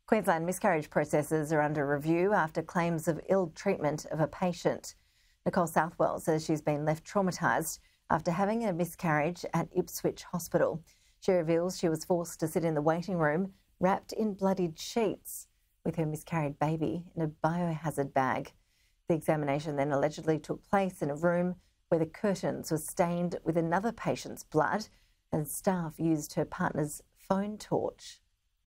Queensland miscarriage processes are under review after claims of ill treatment of a patient. Nikkole Southwell says she's been left traumatised after having a miscarriage at Ipswich Hospital. She reveals she was forced to sit in the waiting room wrapped in bloodied sheets with her miscarried baby in a biohazard bag. The examination then allegedly took place in a room where the curtains were stained with another patient's blood and staff used her partner's phone torch.